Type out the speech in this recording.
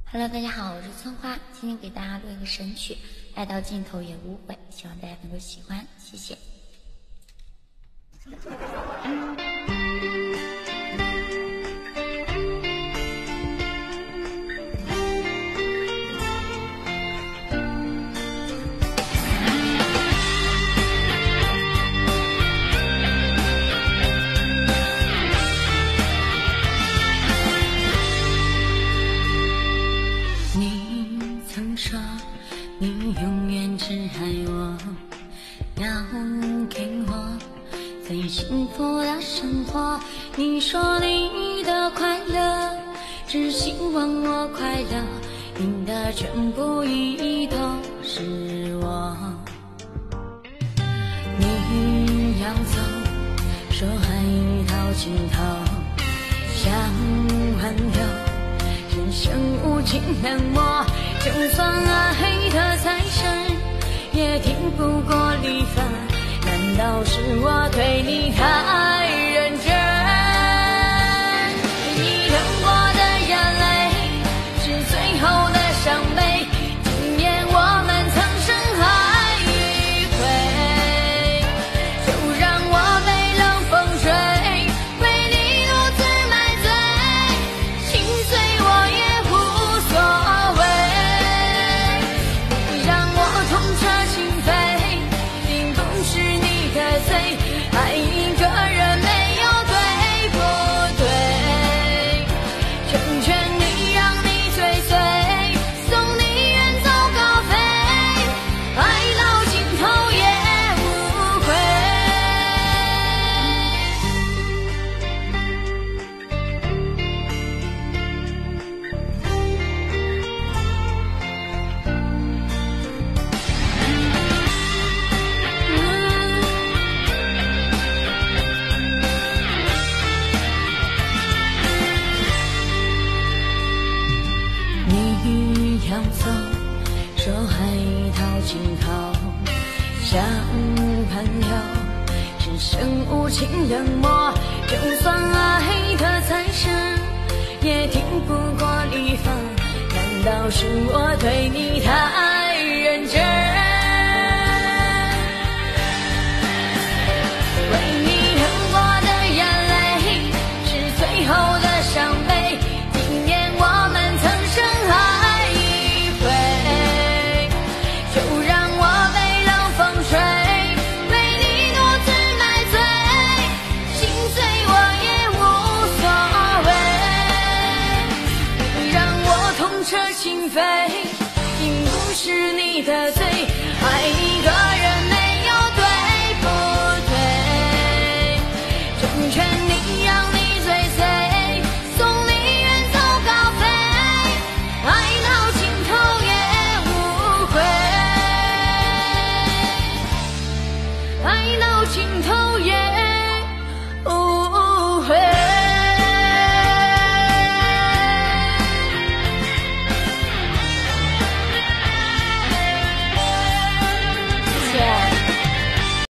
Hello， 大家好，我是村花，今天给大家录一个神曲《爱到尽头也无悔》，希望大家能够喜欢，谢谢。 说你永远只爱我，要给我最幸福的生活。你说你的快乐只希望我快乐，你的全部意义都是我。你要走，说爱到尽头，像朋友人生无情冷漠，就算爱得再深，也抵不过离分。难道是我对你太认真？你流过的眼泪是最后的伤悲，今夜我们曾深爱一回，就让我被冷风吹，为你独自买醉，心碎我也无所谓。你让我痛彻心扉，并不是你的罪，爱一个人没有对不对，成全你让你追随，送你远走高飞，爱到尽头也无悔。你要走，说爱到尽头，像朋友只剩无情冷漠，就算爱得再深，也抵不过离分。难道是我对你太认真？为你流过的眼泪是最后的伤悲，今夜我们曾深爱一回，就让我被冷风吹，为你独自买醉，心碎我也无所谓。你让我痛彻心扉，并不是你的罪，爱一个人